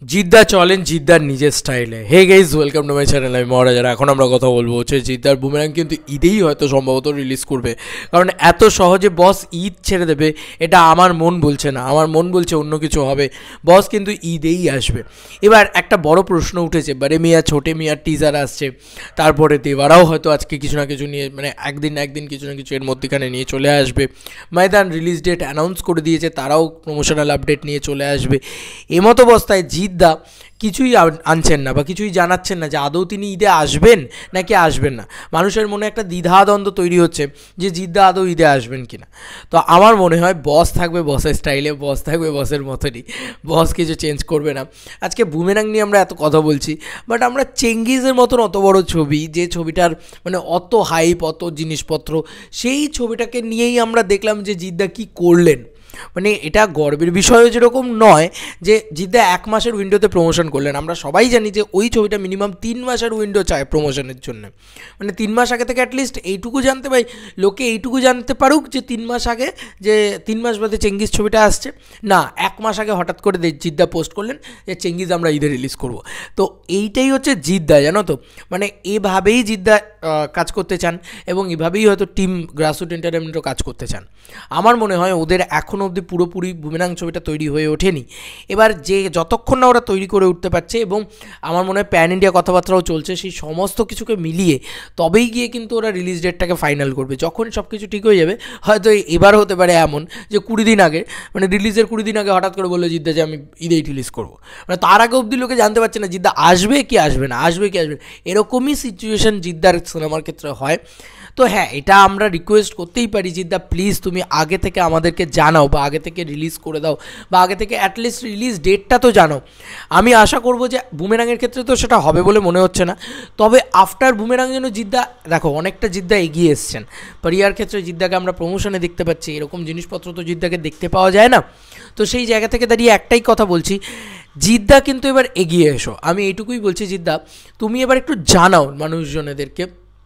জিদ্দা চলেন জিদ্দার নিজের স্টাইলে। Hey guys, welcome to my channel. আমি মহারাজারা। এখন আমরা কথা বলবো হচ্ছে জিদ্দার বুমেরাং কিন্তু ঈদেই হয়তো সম্ভবত রিলিজ করবে, কারণ এত সহজে বস ঈদ ছেড়ে দেবে এটা আমার মন বলছে না। আমার মন বলছে অন্য কিছু হবে। বস কিন্তু ঈদেই আসবে। এবার একটা বড় প্রশ্ন উঠেছে, বারে মিয়া ছোটে মিয়ার টিজার আসছে, তারপরে দেওয়ারাও হয়তো আজকে কিছু না কিছু নিয়ে, মানে একদিন কিছু না কিছু এর মধ্যেখানে নিয়ে চলে আসবে। ময়দান রিলিজ ডেট অ্যানাউন্স করে দিয়েছে, তারাও প্রমোশনাল আপডেট নিয়ে চলে আসবে। এমতো অবস্থায় জিদ্দা কিছুই আনছেন না বা কিছুই জানাচ্ছেন না যে আদৌ তিনি ঈদে আসবেন নাকি আসবেন না। মানুষের মনে একটা দ্বিধাদ্বন্দ্ব তৈরি হচ্ছে যে জিদ্দা আদৌ ঈদে আসবেন কিনা। তো আমার মনে হয় বস থাকবে বসের স্টাইলে, বস থাকবে বসের মতনই, বস কিছু চেঞ্জ করবে না। আজকে বুমেরাং নিয়ে আমরা এত কথা বলছি, বাট আমরা চেঙ্গিজের মতন অত বড় ছবি, যে ছবিটার মানে অত হাইপ, অত জিনিসপত্র, সেই ছবিটাকে নিয়েই আমরা দেখলাম যে জিদ্দা কী করলেন। মানে এটা গর্বের বিষয়ও যেরকম নয় যে জিদ্দা 1 মাসের উইন্ডোতে প্রমোশন করলেন। আমরা সবাই জানি যে ওই ছবিটা মিনিমাম 3 মাসের উইন্ডো চায় প্রমোশনের জন্য। মানে 3 মাস আগে থেকে অ্যাটলিস্ট এইটুকু জানতে পারি, লোকে এইটুকু জানতে পারুক যে 3 মাস আগে, যে 3 মাস বাদে চেঙ্গিজ ছবিটা আসছে। না, 1 মাস আগে হঠাৎ করে জিদ্দা পোস্ট করলেন যে চেঙ্গিজ আমরা ঈদে রিলিজ করব। তো এইটাই হচ্ছে জিদ্দা, জানো তো। মানে এভাবেই জিদ্দা কাজ করতে চান এবং এভাবেই হয়তো টিম গ্রাসরুট এন্টারটেনমেন্টও কাজ করতে চান। আমার মনে হয় ওদের এখনও অবধি পুরোপুরি বুমেরাং ছবিটা তৈরি হয়ে ওঠেনি। এবার যে যতক্ষণ না ওরা তৈরি করে উঠতে পারছে, এবং আমার মনে হয় প্যান ইন্ডিয়া কথাবার্তাও চলছে, সেই সমস্ত কিছুকে মিলিয়ে তবেই গিয়ে কিন্তু ওরা রিলিজ ডেটটাকে ফাইনাল করবে। যখন সব কিছু ঠিক হয়ে যাবে, হয়তো এবার হতে পারে এমন যে 20 দিন আগে, মানে রিলিজের 20 দিন আগে হঠাৎ করে বললো জিদ্দা যে আমি ঈদেই রিলিজ করবো। মানে তার আগে অবধি লোকে জানতে পারছে না জিদ্দা আসবে কি আসবে না, আসবে কি আসবে না। এরকমই সিচুয়েশন জিদ্দার সিনেমার ক্ষেত্রে হয়। তো হ্যাঁ, এটা আমরা রিকোয়েস্ট করতেই পারি, জিদ্দা প্লিজ তুমি আগে থেকে আমাদেরকে জানাও, বা আগে থেকে রিলিজ করে দাও, বা আগে থেকে অ্যাটলিস্ট রিলিজ ডেটটা তো জানাও। আমি আশা করব যে বুমেরাংয়ের ক্ষেত্রে তো সেটা হবে বলে মনে হচ্ছে না, তবে আফটার বুমেরাং যেন জিদ্দা, দেখো অনেকটা জিদ্দা এগিয়ে এসছেন। পারিয়ার ক্ষেত্রে জিদ্দাকে আমরা প্রমোশনে দেখতে পাচ্ছি, এরকম জিনিসপত্র তো জিদ্দাকে দেখতে পাওয়া যায় না। তো সেই জায়গা থেকে দাঁড়িয়ে একটাই কথা বলছি, জিদ্দা কিন্তু এবার এগিয়ে এসো। আমি এইটুকুই বলছি, জিদ্দা তুমি এবার একটু জানাও মানুষজনেদেরকে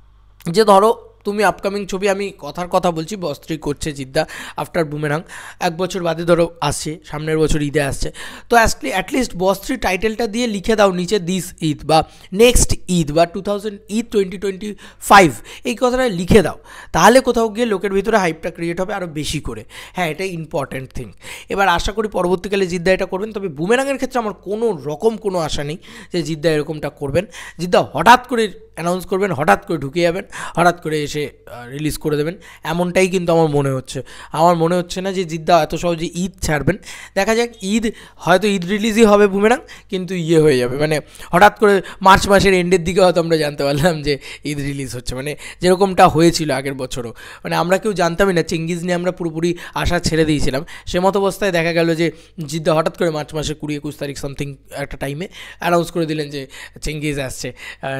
যে ধরো তুমি আপকামিং ছবি, আমি কথার কথা বলছি, বস 3 করছে জিদ্দা আফটার বুমেরাং, 1 বছর বাদে ধরো আসছে, সামনের বছর ঈদে আসছে। তো অ্যাটলিস্ট বস 3 টাইটেলটা দিয়ে লিখে দাও নিচে দিস ঈদ বা নেক্সট ঈদ বা 2025 এই কথাটা লিখে দাও। তাহলে কোথাও গিয়ে লোকের ভিতরে হাইপটা ক্রিয়েট হবে আরও বেশি করে। হ্যাঁ, এটাই ইম্পর্ট্যান্ট থিং। এবার আশা করি পরবর্তীকালে জিদ্দা এটা করবেন। তবে বুমেরাংয়ের ক্ষেত্রে আমার কোনো আশা নেই যে জিদ্দা এরকমটা করবেন। জিদ্দা হঠাৎ করে অ্যানাউন্স করবেন, হঠাৎ করে ঢুকে যাবেন, হঠাৎ করে এসে রিলিজ করে দেবেন, এমনটাই কিন্তু আমার মনে হচ্ছে। আমার মনে হচ্ছে না যে জিদ্দা এত সহজে ঈদ ছাড়বেন। দেখা যাক, হয়তো ঈদ রিলিজই হবে বুমেরাং, কিন্তু হয়ে যাবে, মানে হঠাৎ করে মার্চ মাসের এন্ডের দিকে হয়তো আমরা জানতে পারলাম যে ঈদ রিলিজ হচ্ছে, মানে যেরকমটা হয়েছিল আগের বছরও। মানে আমরা কেউ জানতামই না, চেঙ্গিজ নিয়ে আমরা পুরোপুরি আশা ছেড়ে দিয়েছিলাম। সে মতো অবস্থায় দেখা গেল যে জিদ্দা হঠাৎ করে মার্চ মাসের 20-21 তারিখ সামথিং একটা টাইমে অ্যানাউন্স করে দিলেন যে চেঙ্গিজ আসছে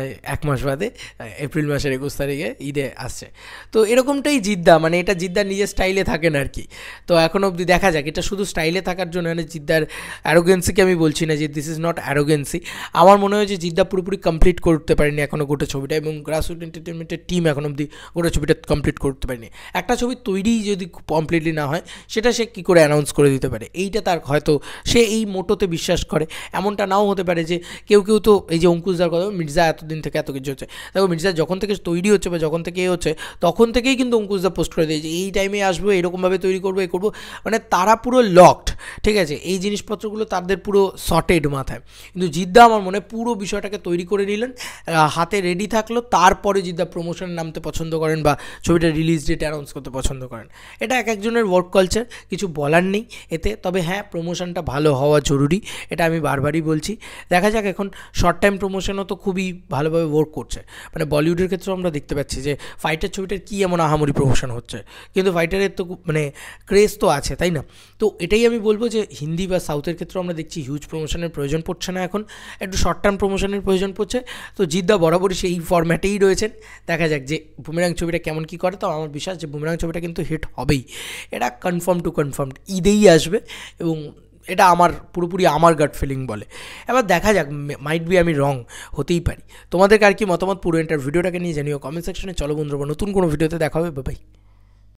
1 মাস বাদে, এপ্রিল মাসের 21 তারিখে ঈদে আসছে। তো এরকমটাই জিদ্দা, মানে এটা জিদ্দার নিজের স্টাইলে থাকেন আর কি। তো এখন অবধি দেখা যাক, এটা শুধু স্টাইলে থাকার জন্য, মানে জিদ্দার অ্যারোগেন্সিকে আমি বলছি না যে দিস ইজ নট অ্যারোগেন্সি। আমার মনে হয় যে জিদ্দা পুরোপুরি কমপ্লিট করতে পারেনি এখনও গোটা ছবিটা, এবং গ্রাসরুট এন্টারটেনমেন্টের টিম এখন অবধি গোটা ছবিটা কমপ্লিট করতে পারেনি। একটা ছবি তৈরি যদি কমপ্লিটলি না হয়, সেটা সে কী করে অ্যানাউন্স করে দিতে পারে? এইটা তার হয়তো সে এই মোটোতে বিশ্বাস করে। এমনটা নাও হতে পারে যে কেউ তো এই যে অঙ্কুশদার কথা, মির্জা এতদিন থেকে এত কিছু হচ্ছে, দেখো মির্জা যখন থেকে তৈরি হচ্ছে বা যখন থেকে হচ্ছে, তখন থেকেই কিন্তু অঙ্কুশদা পোস্ট করে দিয়েছে এই টাইমে আসবো, এরকমভাবে তৈরি করবো, এই করবো। মানে তারা পুরো লকড, ঠিক আছে, এই জিনিসপত্রগুলো তাদের পুরো সর্টেড মাথায়। কিন্তু জিদ্দা আমার মনে পুরো বিষয়টাকে তৈরি করে নিলেন, হাতে রেডি থাকলো, তারপরে জিদ্দা প্রমোশনে নামতে পছন্দ করেন বা ছবিটা রিলিজ ডেট অ্যানাউন্স করতে পছন্দ করেন। এটা এক একজনের ওয়ার্ক কালচার, কিছু বলার নেই এতে। তবে হ্যাঁ, প্রমোশনটা ভালো হওয়া জরুরি, এটা আমি বারবারই বলছি। দেখা যাক, এখন শর্ট টাইম প্রমোশনও তো খুবই ভালোভাবে ওয়ার্ক করছে। মানে বলিউডের ক্ষেত্রেও আমরা দেখতে পাচ্ছি যে ফাইটার ছবিটার কী এমন আহামরি প্রমোশন হচ্ছে, কিন্তু ফাইটারের তো মানে ক্রেজ তো আছে, তাই না? তো এটাই আমি বলবো যে হিন্দি বা সাউথের ক্ষেত্রেও আমরা দেখছি হিউজ প্রমোশনের প্রয়োজন পড়ছে না, এখন একটু শর্ট টার্ম প্রমোশনের প্রয়োজন পড়ছে। তো জিদ্দা বরাবরই সেই ফরম্যাটেই রয়েছেন। দেখা যাক যে বুমেরাং ছবিটা কেমন কী করে। তো আমার বিশ্বাস যে বুমেরাং ছবিটা কিন্তু হিট হবেই, এটা কনফার্ম ঈদেই আসবে, এবং এটা আমার পুরোপুরি আমার গাট ফিলিং বলে। এবার দেখা যাক, মাইট বি আমি রং হতেই পারি। তোমাদেরকে আর কি মতামত পুরো এন্টার ভিডিওটাকে নিয়ে জানিও কমেন্ট সেকশনে। চলো বন্ধুরা, নতুন কোনো ভিডিওতে দেখা হবে, বাই।